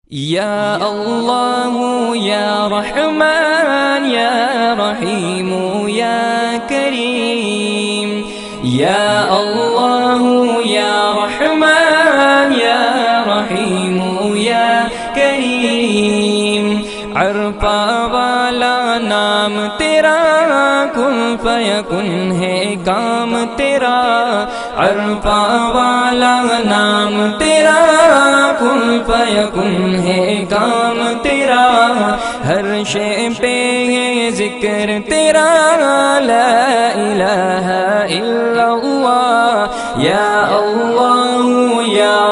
या अल्लाह या रहमान या रहीम या करीम। या अल्लाह या रहमान या रहीम या करीम। अरफा वाला नाम तेरा, कुन फयकुन है काम तेरा। अरफा वाला नाम तेरा, कुन फयकुन है काम तेरा। हर शे पे है जिक्र तेरा, ला